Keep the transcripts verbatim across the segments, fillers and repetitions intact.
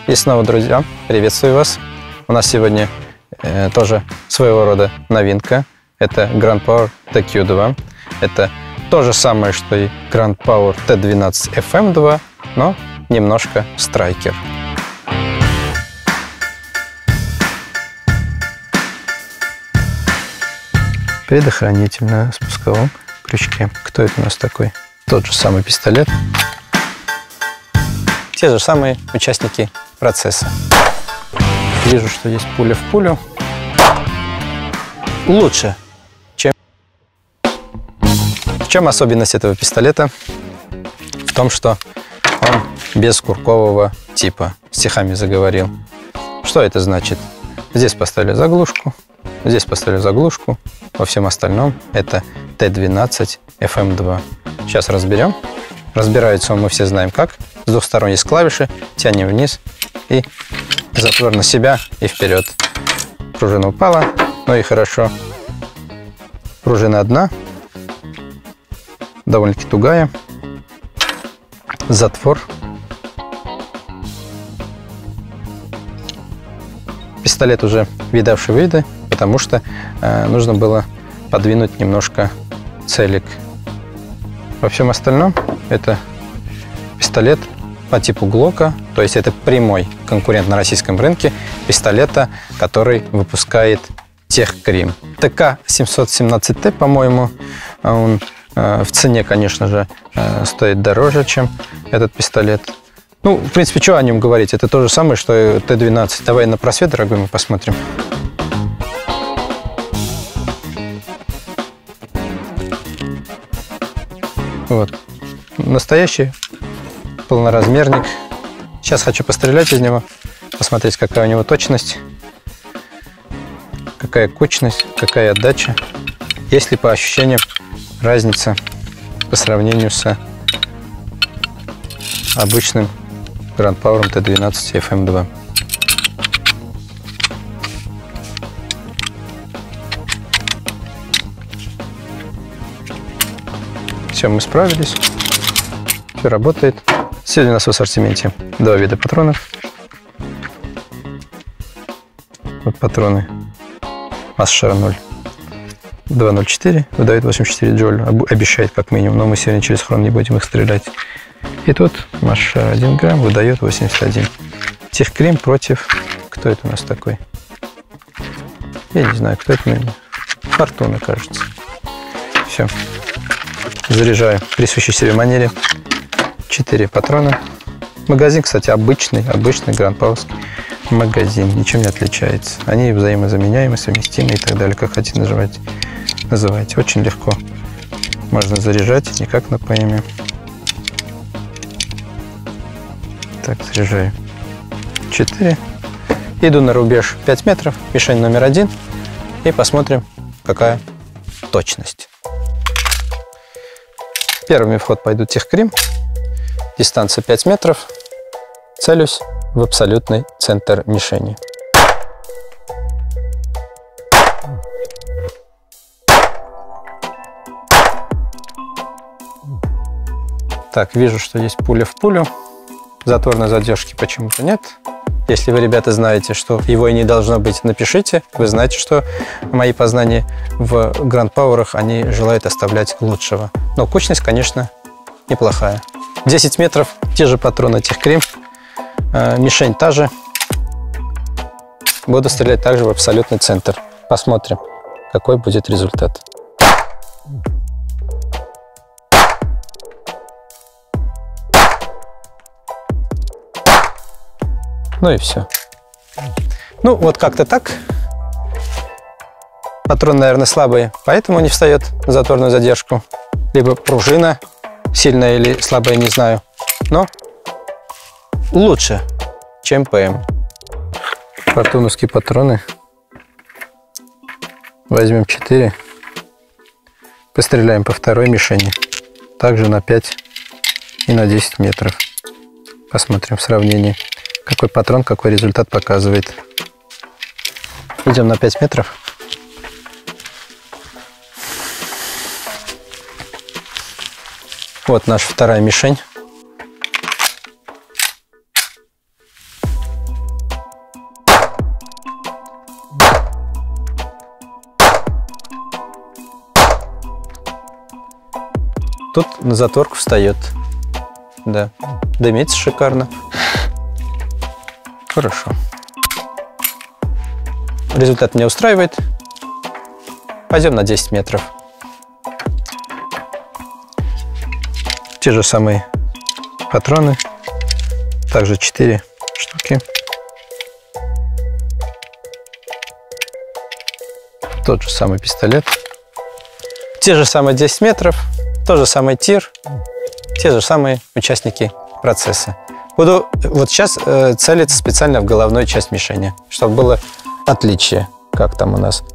И снова, друзья, приветствую вас. У нас сегодня э, тоже своего рода новинка. Это Grand Power T Q два. Это то же самое, что и Grand Power T двенадцать F M два, но немножко страйкер. Предохранитель на спусковом крючке. Кто это у нас такой? Тот же самый пистолет. Те же самые участники процесса. Вижу, что есть пуля в пулю. Лучше, чем... В чем особенность этого пистолета? В том, что он бескуркового типа. Стихами заговорил. Что это значит? Здесь поставили заглушку, здесь поставили заглушку. Во всем остальном это T двенадцать F M два. Сейчас разберем. Разбирается он, мы все знаем как. С двух сторон есть клавиши. Тянем вниз и затвор на себя и вперед. Пружина упала. Ну и хорошо. Пружина одна. Довольно-таки тугая. Затвор. Пистолет уже видавший виды, потому что э, нужно было подвинуть немножко целик. Во всем остальном это пистолет по типу Глока, то есть это прямой конкурент на российском рынке пистолета, который выпускает Техкрим. Т К семьсот семнадцать Т, по-моему, он э, в цене, конечно же, э, стоит дороже, чем этот пистолет. Ну, в принципе, что о нем говорить? Это то же самое, что и Т двенадцать. Давай на просвет, дорогой, мы посмотрим. Вот. Настоящий полноразмерник. Сейчас хочу пострелять из него, посмотреть, какая у него точность, какая кучность, какая отдача. Есть ли по ощущениям разница по сравнению с обычным Grand Power T двенадцать F M два. Все, мы справились. Все работает. Сегодня у нас в ассортименте два вида патронов. Вот патроны Масс-Шар ноль. два ноль четыре, выдает восемьдесят четыре джоуль. Обещает как минимум, но мы сегодня через хрон не будем их стрелять. И тут Масс-Шар один грамм выдает восемьдесят один. Техкрим против... Кто это у нас такой? Я не знаю, кто это, наверное. Фортуна, кажется. Все. Заряжаю в присущей себе манере. четыре патрона. Магазин, кстати, обычный, обычный Grand Power магазин. Ничем не отличается. Они взаимозаменяемы, совместимы и так далее. Как хотите называть, называйте. Очень легко можно заряжать, не как на П М. Так, заряжаю четыре. Иду на рубеж пять метров. Мишень номер один. И посмотрим, какая точность. Первыми в ход пойдут Техкрим. Дистанция пять метров. Целюсь в абсолютный центр мишени. Так, вижу, что есть пуля в пулю. Затворной задержки почему-то нет. Если вы, ребята, знаете, что его и не должно быть, напишите. Вы знаете, что мои познания в Grand Power, они желают оставлять лучшего. Но кучность, конечно, неплохая. десять метров, те же патроны Техкрим. Э, мишень та же. Буду стрелять также в абсолютный центр. Посмотрим, какой будет результат. Ну и все. Ну, вот как-то так. Патрон, наверное, слабый, поэтому не встает на затворную задержку. Либо пружина сильная или слабая, не знаю. Но лучше, чем П М. Фортуновские патроны. Возьмем четыре. Постреляем по второй мишени. Также на пять и на десять метров. Посмотрим в сравнении. Какой патрон, какой результат показывает. Идем на пять метров. Вот наша вторая мишень. Тут на затворку встает. Да. Дымится шикарно. Хорошо. Результат меня устраивает. Пойдем на десять метров. Те же самые патроны. Также четыре штуки. Тот же самый пистолет. Те же самые десять метров. Тот же самый тир. Те же самые участники процесса. Буду вот сейчас э, целиться специально в головную часть мишени, чтобы было отличие. Как там у нас?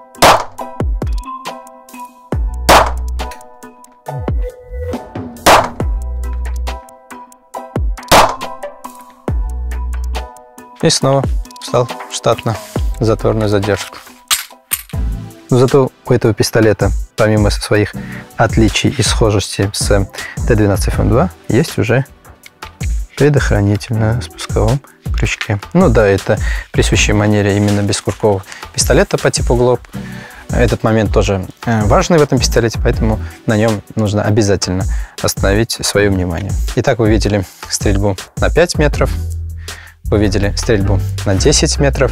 И снова встал штатно затворную задержку. Зато у этого пистолета, помимо своих отличий и схожести с Т двенадцать эф эм два, есть уже предохранитель на спусковом крючке. Ну да, это присущей манере именно бескуркового пистолета по типу Глоб. Этот момент тоже важный в этом пистолете, поэтому на нем нужно обязательно остановить свое внимание. Итак, вы видели стрельбу на пять метров, вы видели стрельбу на десять метров.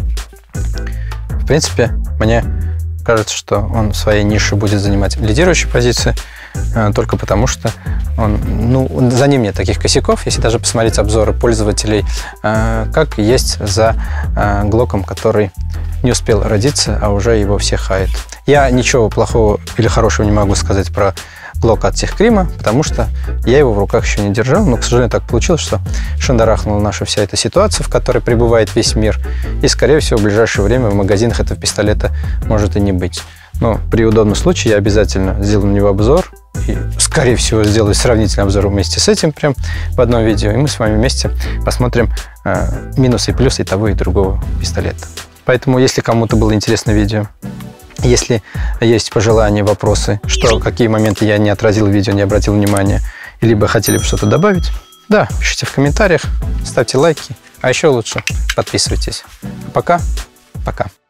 В принципе, мне кажется, что он в своей нише будет занимать лидирующую позицию, только потому что он, ну, за ним нет таких косяков, если даже посмотреть обзоры пользователей, как есть за Глоком, который не успел родиться, а уже его все хают. Я ничего плохого или хорошего не могу сказать про Глок от Техкрима, потому что я его в руках еще не держал, но, к сожалению, так получилось, что шандарахнула наша вся эта ситуация, в которой пребывает весь мир, и, скорее всего, в ближайшее время в магазинах этого пистолета может и не быть. Но при удобном случае я обязательно сделаю на него обзор, и, скорее всего, сделаю сравнительный обзор вместе с этим прям в одном видео, и мы с вами вместе посмотрим э, минусы и плюсы и того, и другого пистолета. Поэтому, если кому-то было интересно видео, если есть пожелания, вопросы, что, какие моменты я не отразил в видео, не обратил внимания, либо хотели бы что-то добавить, да, пишите в комментариях, ставьте лайки, а еще лучше подписывайтесь. Пока, пока.